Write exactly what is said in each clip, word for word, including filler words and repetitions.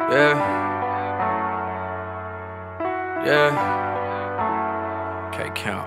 Yeah. Yeah. Can't count.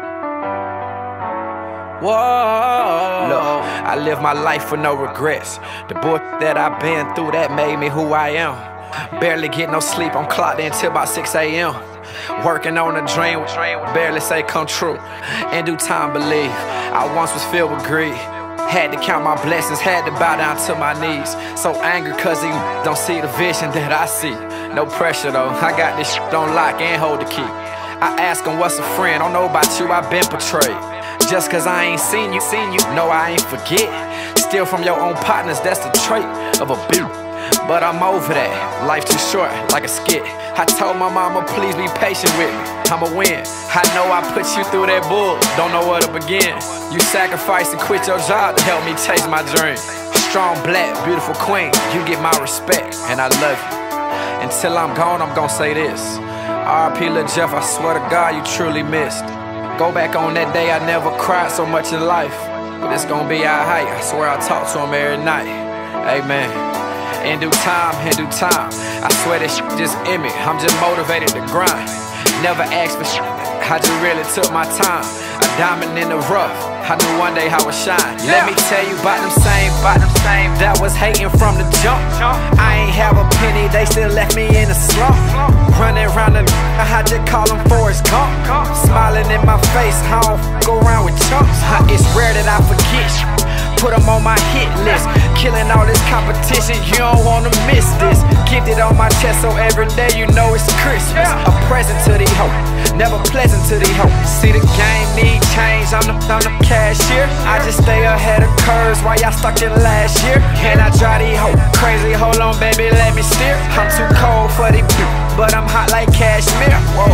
Whoa. Look, I live my life with no regrets. The boy that I've been through, that made me who I am. Barely get no sleep, I'm clocked in till about six A M Working on a dream, barely say come true. In due time, believe, I once was filled with greed. Had to count my blessings, had to bow down to my knees. So angry cause he don't see the vision that I see. No pressure though, I got this shit on lock and hold the key. I ask him what's a friend, don't know about you, I've been betrayed. Just cause I ain't seen you, seen you, no I ain't forget. Steal from your own partners, that's the trait of a beaut. But I'm over that, life too short, like a skit. I told my mama, please be patient with me, I'ma win. I know I put you through that bull, don't know where to begin. You sacrificed and quit your job to help me chase my dream. Strong, black, beautiful queen, you get my respect, and I love you. Until I'm gone, I'm gonna say this. R I P Lil Jeff, I swear to God, you truly missed. Go back on that day, I never cried so much in life. But it's gonna be alright, I swear I talk to him every night. Amen. In due time, in due time, I swear this shit just in me. I'm just motivated to grind. Never asked for shit, I just really took my time. A diamond in the rough, I knew one day I would shine. Yeah. Let me tell you about them same, about them same that was hating from the jump. I ain't have a penny, they still left me in a slump. Running around the I just call them Forrest Gump. Smiling in my face, I don't go around with chumps. It's rare that I forget you. Put them on my hit list. Killing all this competition, you don't wanna miss this. Keep it on my chest so every day you know it's Christmas. A present to these hoes, never pleasant to these hoes. See the game need change, I'm the, I'm the cashier. I just stay ahead of curves while y'all stuck in last year. Can I drive these hoes crazy? Hold on baby, let me steer. I'm too cold for these but I'm hot like cashmere. Whoa.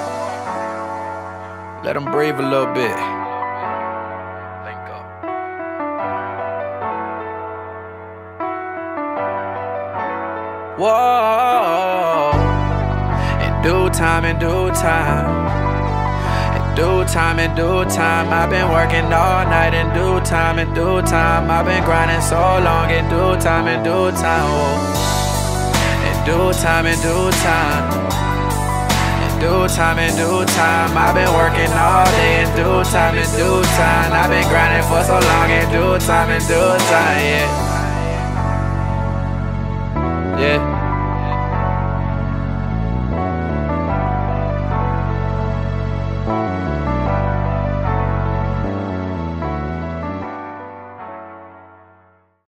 Let them breathe a little bit. Whoa, in due time, in due time, in due time, in due time. I've been working all night. In due time, in due time. I've been grinding so long. In due time, in due time. Oh. In due time, in due time. In due time, in due time. I've been working all day. In due time, in due time. I've been grinding for so long. In due time, in due time, yeah.